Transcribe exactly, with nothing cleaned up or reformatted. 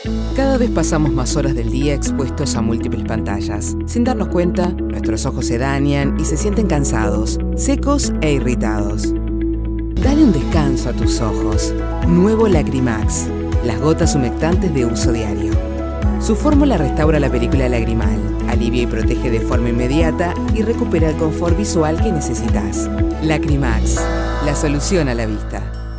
Cada vez pasamos más horas del día expuestos a múltiples pantallas. Sin darnos cuenta, nuestros ojos se dañan y se sienten cansados, secos e irritados. Dale un descanso a tus ojos. Nuevo Lacrimax, las gotas humectantes de uso diario. Su fórmula restaura la película lagrimal, alivia y protege de forma inmediata y recupera el confort visual que necesitas. Lacrimax, la solución a la vista.